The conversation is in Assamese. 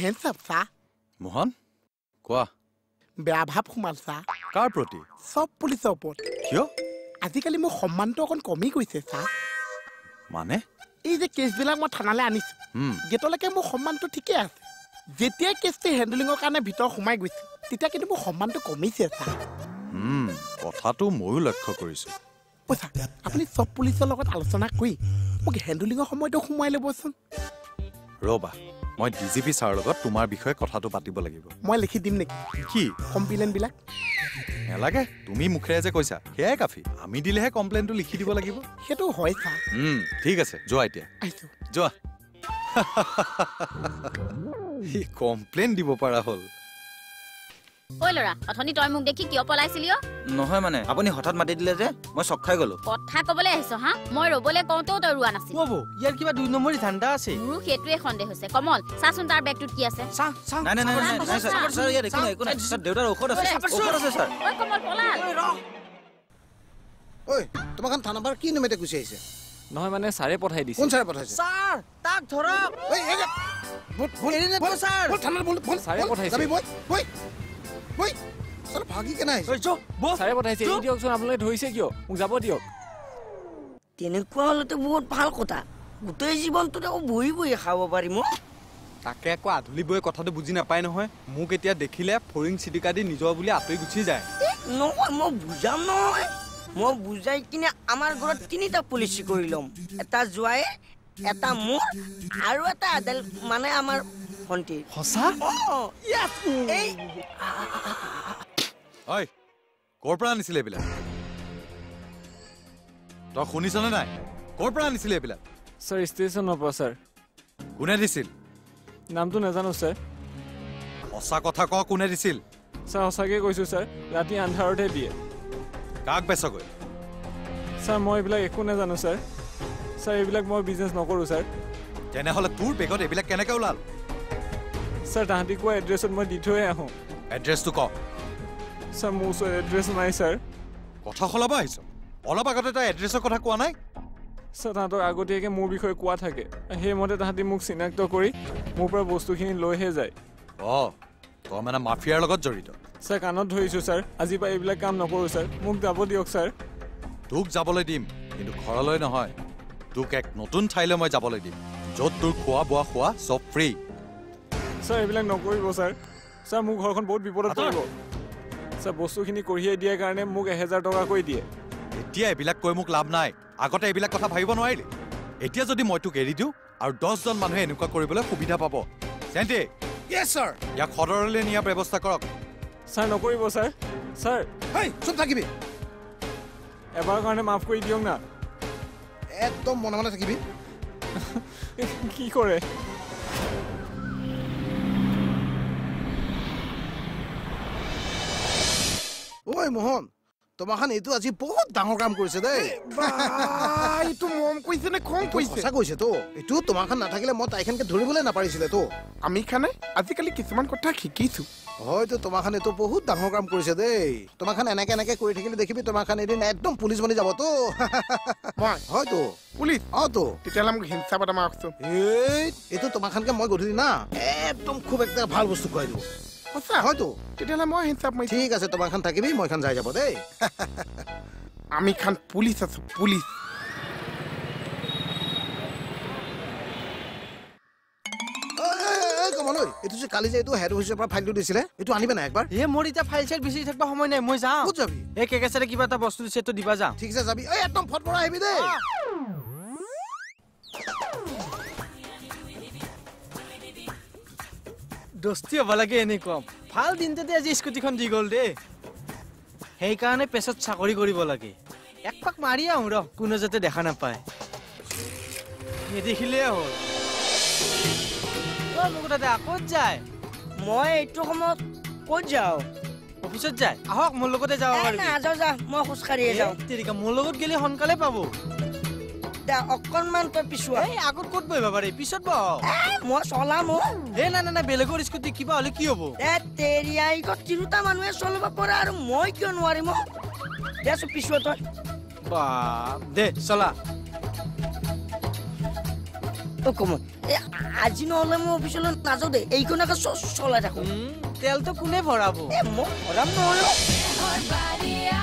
হেণ্ডছ আপ চা মোহন কোৱা বেয়া ভাৱ সোমাল চা কাৰ প্ৰতি চব পুলিচৰ ওপৰত কিয় আজিকালি মোৰ সন্মানটো অকণ কমি গৈছে চা মানে এই যে কেছবিলাক মই থানালৈ আনিছোঁ গেটলৈকে মোৰ সন্মানটো ঠিকে আছে যেতিয়াই কেছটো হেণ্ডলিঙৰ কাৰণে ভিতৰ সোমাই গৈছে তেতিয়া কিন্তু মোৰ সন্মানটো কমিছে চা কথাটো ময়ো লক্ষ্য কৰিছোঁ পইচা আপুনি চব পুলিচৰ লগত আলোচনা কৰি মোক হেণ্ডলিঙৰ সময়টো সোমাই ল'বচোন ৰ'বা মই ডিজিপি ছাৰৰ লগত তোমাৰ বিষয়ে কথাটো পাতিব লাগিব মই লিখি দিম নেকি কি কমপ্লেইনবিলাক নালাগে তুমি মুখেৰে যে কৈছা সেয়াই কাফি আমি দিলেহে কমপ্লেইনটো লিখি দিব লাগিব সেইটো হয় চা ঠিক আছে যোৱা এতিয়া আহিছোঁ যোৱা সি কমপ্লেইন দিব পৰা হ'ল ঐ ল'ৰা অথনি তই মোক দেখি কিয় পলাইছিলি নহয় মানে আপুনি হঠাৎ মাতি দিলে যে মই চক খাই গলো কথা কবলৈ আহিছ হা মই ৰবলৈ কওঁতেও তই ৰোৱা নাছিল ক'ব ইয়াৰ কিবা 2 নম্বৰী ধান্দা আছে মোৰো সেইটোৱে সন্দেহ হৈছে কমল চাচোন তাৰ বেগটোত কি আছে নাই নাই নাই ছাৰ ইয়াত একো নাই ছাৰ দেউতাৰ ঔষধ আছে ছাৰ ঐ কমল পলাল ঐ তোমাক থানাবাৰ কি নিমিতে গুচি আহিছে নহয় মানে ছাৰে পঠাই দিছে কোন ছাৰে পঠাইছে ছাৰ তাক ধৰক ছাৰে পঠাইছে ভাগি কেনে ছাৰে পঠাইছে এই দিয়কচোন আপোনালোকে ধৰিছে কিয় মোক যাব দিয়ক তেনেকুৱা হ'লেতো বহুত ভাল কথা গোটেই জীৱনটোত আকৌ বহি বহি খাব পাৰিম তাকে আকৌ আধুলি বৈ কথাটো বুজি নাপায় নহয় মোক এতিয়া দেখিলে ফৰিং চিটিকা দি নিজৰ বুলি আঁতৰি গুচি যায় নহয় মই বুজাম নহয় মই বুজাই কিনে আমাৰ ঘৰত 3টা পুলিচি কৰি ল'ম এটা জোৱাই এটা মোৰ আৰু এটা আদাল মানে আমাৰ ভণ্টি সঁচা এই ঐ ক'ৰ পৰা আনিছিলে এইবিলাক তই শুনিছনে নাই ক'ৰ পৰা আনিছিলে এইবিলাক ছাৰ ষ্টেচনৰ পৰা ছাৰ কোনে দিছিল নামটো নাজানো ছাৰ সঁচা কথা ক কোনে দিছিল ছাৰ সঁচাকৈ কৈছোঁ ছাৰ ৰাতি আন্ধাৰতে দিয়ে কাক বেচগৈ ছাৰ মই এইবিলাক একো নাজানো ছাৰ ছাৰ এইবিলাক মই বিজনেছ নকৰোঁ ছাৰ তেনেহ'লে তোৰ বেগত এইবিলাক কেনেকৈ ওলাল ছাৰ তাহাঁতি কোৱা এড্ৰেছত মই দি থৈ আহোঁ এড্ৰেছটো ক ছাৰ মোৰ ওচৰত এড্ৰেছ নাই ছাৰ কথা সলাব আহিছ অলপ আগতে তই এড্ৰেছৰ কথা কোৱা নাই ছাৰ তাহাঁতক আগতীয়াকৈ মোৰ বিষয়ে কোৱা থাকে সেইমতে তাহাঁতি মোক চিনাক্ত কৰি মোৰ পৰা বস্তুখিনি লৈহে যায় তই মানে মাফিয়াৰ লগত জড়িত ছাৰ কাণত ধৰিছোঁ ছাৰ আজিৰ পৰা এইবিলাক কাম নকৰোঁ ছাৰ মোক যাব দিয়ক ছাৰ তোক যাবলৈ দিম কিন্তু ঘৰলৈ নহয় তোক এক নতুন ঠাইলৈ মই যাবলৈ দিম য'ত তোৰ খোৱা চব ফ্ৰী ছাৰ এইবিলাক নকৰিব ছাৰ ছাৰ মোৰ ঘৰখন বহুত বিপদত পৰিব ছাৰ বস্তুখিনি কঢ়িয়াই দিয়াৰ কাৰণে মোক 1000 টকাকৈ দিয়ে এতিয়া এইবিলাক কৈ মোক লাভ নাই আগতে এইবিলাক কথা ভাবিব নোৱাৰিলি এতিয়া যদি মই তোক এৰি দিওঁ আৰু 10জন মানুহে এনেকুৱা কৰিবলৈ সুবিধা পাব চেণ্টি ইয়েছ ছাৰ ইয়াক সদৰলৈ নিয়াৰ ব্যৱস্থা কৰক ছাৰ নকৰিব ছাৰ ছাৰ চুপ থাকিবি এবাৰ কাৰণে মাফ কৰি দিয়ক না একদম মনে মনে থাকিবি কি কৰে ঐ মোহন তোমাৰখন এইটো আজি বহুত ডাঙৰ কাম কৰিছে দেই এইটো মৰম কৰিছে নে খং কৰিছে সঁচা কৈছে তো এইটো তোমাৰখন নাথাকিলে মই তাইখনকে ধৰিবলৈ নাপাৰিছিলে তো আমি খানে আজিকালি কিছুমান কথা শিকিছো হয়তো তোমাৰখন এইটো বহুত ডাঙৰ কাম কৰিছে দেই তোমাৰখন এনেকে কৰি থাকিলে দেখিবি তোমাৰখন এদিন একদম পুলিচ বনি যাব তো মই হয়তো পুলিচ তো তেতিয়াহ'লে মোক হিংসা পাতা মাৰকচোন এইটো তোমাৰখনকে মই গধূলি না একদম খুব একটা ভাল বস্তু খুৱাই দিব সঁচা হয়তো তেতিয়াহ'লে মই হিংসা মাৰি ঠিক আছে তোমাৰখন থাকিবি মইখন যাই যাব দেই আমি খান পুলিচ আছো পুলিচ এইটো যে কালি যে এইটো হেড অফিচৰ পৰা ফাইলটো দিছিলে এইটো আনিবে না একবাৰ মোৰ এতিয়া ফাইল চাইল বিচাৰি থাকিব সময় নাই মই যাওঁ ক'ত যাবি এই কেকেচাৰে কিবা এটা বস্তু দিছে তো দিবা যাওঁ ঠিক আছে যাবি একদম ফটফৰা আহিবি দেই দস্তি হ'ব লাগে এনে কম ভাল দিনতে আজি স্কুটিখন দি গ'ল দেই সেইকাৰণে পেছত চাকৰি কৰিব লাগে এক পাক মাৰি আহোঁ ৰ কোনো যাতে দেখা নাপায় নেদেখিলে হ'ল মোক তাতে ক'ত যায় মই এইটো সময়ত ক'ত যাওঁ অফিচত যায় আহক মোৰ লগতে যাব পাৰিবি নাযাওঁ যা মই খোজকাঢ়িয়ে যাওঁ তেৰিকা মোৰ লগত গ'লে সোনকালে পাব অকণমান তই পিছুৱা আগত ক'ত বহিব পাৰি পিছত বহ মই চলাম নাই বেলেগৰ স্কুটি কিবা হ'লে কি হ'ব তিৰোতা মানুহে চলাব পাৰে আৰু মই কিয় নোৱাৰিম দেচোন পিছুৱা তই দে চলা কম আজি নহ'লে মই অফিচলৈ নাযাওঁ দেই এইখনকে চলাই থাকোঁ তেলটো কোনে ভৰাব মই ভৰাম নহয়